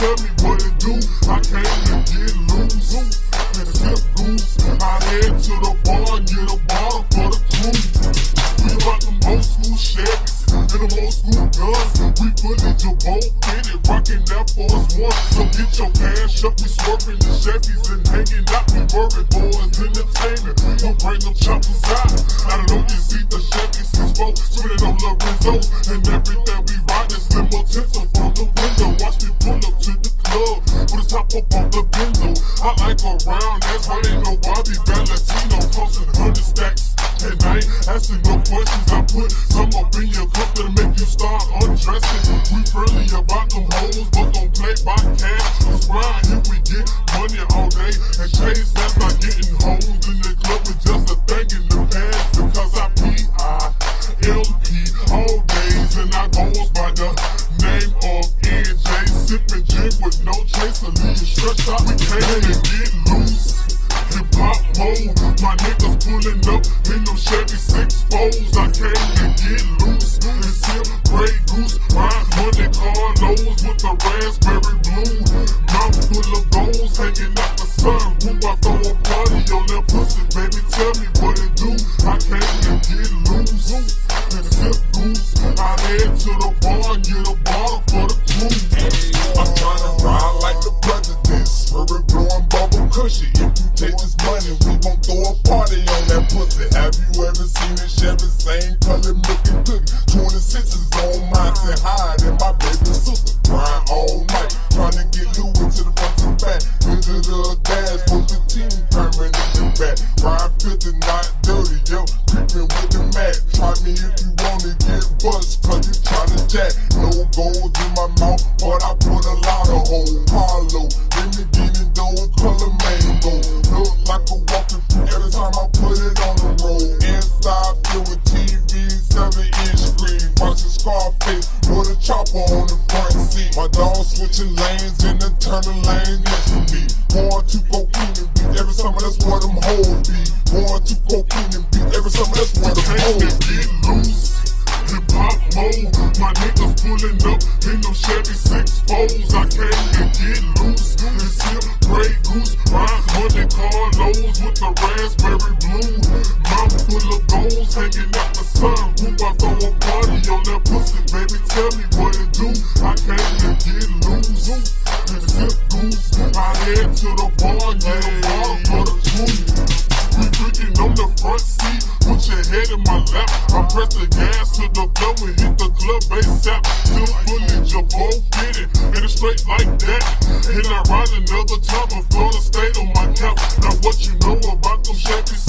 tell me what to do. I came to get loose and sip goose. I head to the bar and get a bottle for the crew. We rock them old school Chevys and them old school guns. We fully Jabot fitted, rockin' Air Force One. So get your cash up, we swerving the Chevys and hanging out. We Bourbon Boys entertainment. We'll bring them choppers out. I don't know, you see the Chevy 6-4 spinning on the Rizzo, and everything we ride is limo tinsel from the window. Watch me pull up to the club with a top up on the benzo. I like a round ass, I ain't no Bobby Valentino, costing 100 stacks. And I ain't asking no questions. I put some up in your cup that'll make you start undressing. We friendly about them hoes, but don't play by cash. Cause round here we get money all day, and chase that's not getting hoes in the club with just a thing in the past. Because I P-I-L-P all days, and I goes by the name of NJ. Sipping gin with no chaser, leave you stretched out. We came to get loose. Hip-hop mode, my niggas pulling up in them Chevy 6-4s. I came to get loose and sip Grey Goose, ride Monte Carlos with the raspberry blue. Mouth full of goals hanging out the sun. Who I throw a party on that pussy, baby, tell me what it do. I came to get loose and sip goose. I head to the bar and get a bottle for the crew. I'm tryna ride like the president, swerving, blowing bubble cushion. If you take this money, we gon' throw a party on that pussy. Have you ever seen a Chevy same color milking cookie? 26 is on mine, say hi, and my baby sister grind all night, tryna get Louis to the front and back. Into the dash, put the team permanent in the back. Ride 50, not dirty, yo, creeping with the mat. Try me if you wanna get bust, cause you tryna jack. No gold in my mouth, but I put a lot of holes. Harlow, let me get it those color mango. Look like a walking fruit every time I put it on the road. Inside filled with TV, 7-inch screen. Watching Scarface with a chopper on the front seat. My dog switching lanes in the turning lane next to me. Going to cocaine and beat every summer, that's where them hoes be. Going to cocaine and beat every summer, that's where them hoes be. Get loose. Hip-hop mode, my niggas pulling up in them Chevy 6-4s. I came to get loose and sip Grey Goose, ride Monte Carlos with the raspberry blue. Mouth full of goals hanging out the sun. Who I throw a party on that pussy, baby, tell me what it do. I came to get loose and sip goose. I head to the bar and get a bottle for the crew. We drinking on the front seat, put your head in my lap. I press the gas to the floor and hit the club ASAP. Still fully Jabot fitted, and it's straight like that. And I ride another top of Florida State on my couch. Now what you know about them Chevy